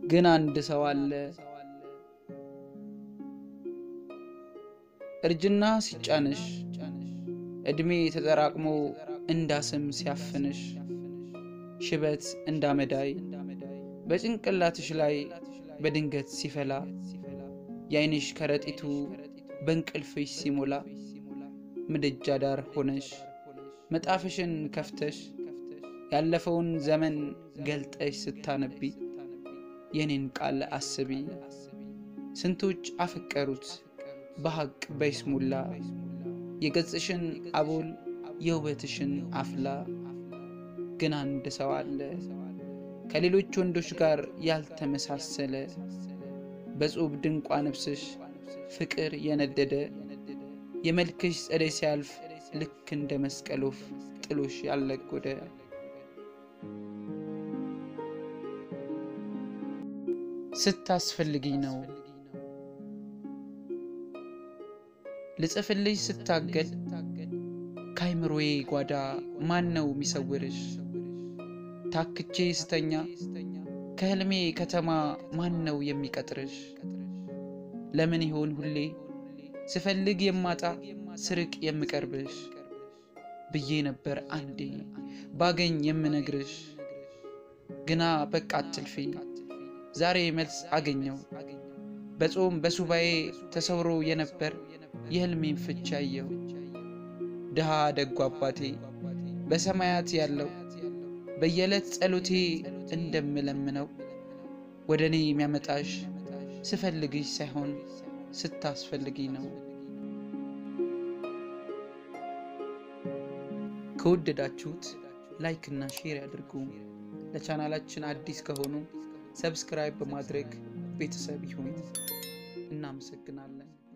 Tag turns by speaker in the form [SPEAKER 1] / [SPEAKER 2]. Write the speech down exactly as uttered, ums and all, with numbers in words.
[SPEAKER 1] ግን አንድ ሰው አለ እርጅና ሲጫንሽ እድሜ ተጠራቅሞ እንዳስም ሲያፍንሽ ሽበት እንዳመዳይ በጭንቅላትሽ ላይ በድንገት ሲፈላ ያይንሽ ከረጢቱ በእንቅልፍሽ ሲሞላ ምድጃ ዳር ሆነሽ መጣፍሽን ከፍተሽ ያለፈውን ዘመን ገልጠሽ ስታነቢ የኔን ቃል አስቢ ስንቶች አፈቀሩት በሐቅ በይስሙላ የገጽሽን አቦል የውበትሽን አፍላ ግን አንድ ሰው አለ ከሌሎች ወንዶች ጋር ያልተመሳሰለ በጹብ ድንቋ ነፍስሽ ፍቅር የነደደ የመልክሽ ጸደይ ሲያልፍ ልክ እንደ መስቀሎፍ ጥሎሽ ያለጎደ ስታስፈልጊኝ ነው ልጽፍልሽ ስታገል ካይምሮዬ ጓዳ ማን ነው የሚሰውርሽ ታክቼ ስተኛ ከህልሜ ከተማ ማን ነው የሚቀጥርሽ ለምን ይሆን ሁሌ ስፈልግ የማጣ ስርቅ የምቀርብሽ ብዬ ነበር አንዴ ባገኝ የምነግርሽ ግና በቃ አትልፊኝ ዛሬ መልስ አገኘው በጾም በሱባኤ ተሰውሮ የነበር የህልሜን ፍቺ አየው ደሃ ደጉ አባቴ በሰማያት ያለው በየዕለት ጸሎቴ እንደምለምነው ወደኔ የሚያመጣሽ ስፈልግሽ ሳይሆን ስታስፈልጊኝ ነው ከወደዳችሁት ላይክ እና ሼር ያድርጉ ለቻናላችን አዲስ ከሆኑ ሰብስክራይብ በማድረግ ቤተሰብ ይሁኑ እናመሰግናለን